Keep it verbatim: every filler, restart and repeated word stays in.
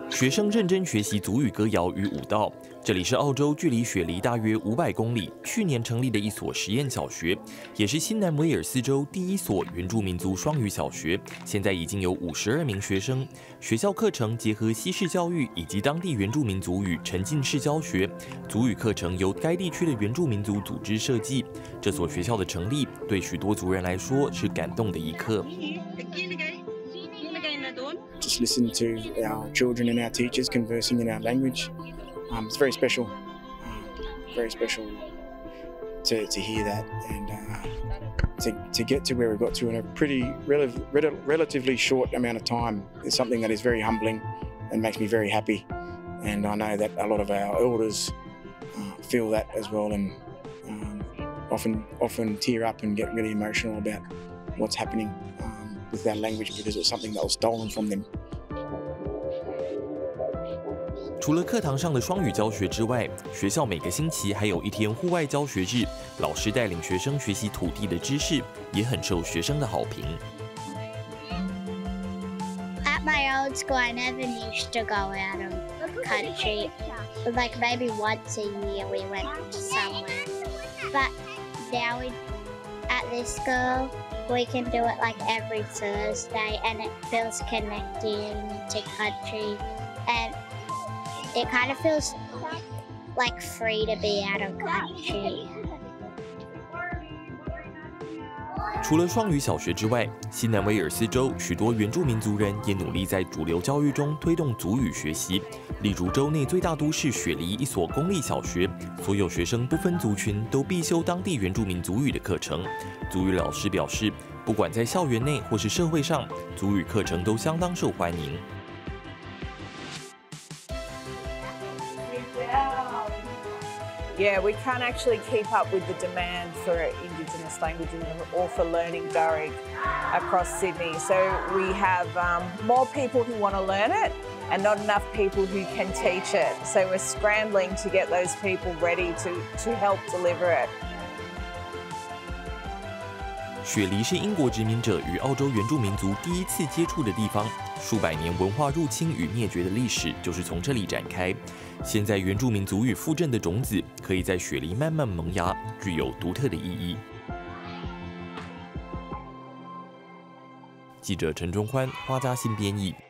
学生认真学习族语歌谣与舞蹈。这里是澳洲距离雪梨大约五百公里，去年成立的一所实验小学，也是新南威尔斯州第一所原住民族双语小学。现在已经有五十二名学生。学校课程结合西式教育以及当地原住民族语沉浸式教学。族语课程由该地区的原住民族组织设计。这所学校的成立，对许多族人来说是感动的一刻。 Just listen to our children and our teachers conversing in our language. Um, it's very special, uh, very special to, to hear that and uh, to, to get to where we got to in a pretty rel rel relatively short amount of time is something that is very humbling and makes me very happy. And I know that a lot of our elders uh, feel that as well and um, often, often tear up and get really emotional about what's happening. With their language because it's something that was stolen from them. 除了课堂上的双语教学之外，学校每个星期还有一天户外教学日，老师带领学生学习土地的知识，也很受学生的好评。 At my old school, I never used to go out of country. Like maybe once a year we went somewhere. But now we, at this school, we can do it like every Thursday and it feels connecting to country and it kind of feels like free to be out of country. 除了双语小学之外，新南威尔斯州许多原住民族人也努力在主流教育中推动族语学习。例如，州内最大都市雪梨一所公立小学，所有学生不分族群都必修当地原住民族语的课程。族语老师表示，不管在校园内或是社会上，族语课程都相当受欢迎。 Yeah, we can't actually keep up with the demand for Indigenous languages or for learning Darug across Sydney. So we have um, more people who want to learn it and not enough people who can teach it. So we're scrambling to get those people ready to, to help deliver it. 雪梨是英国殖民者与澳洲原住民族第一次接触的地方，数百年文化入侵与灭绝的历史就是从这里展开。现在原住民族语复振的种子可以在雪梨慢慢萌芽，具有独特的意义。记者陈忠欢、花家新编译。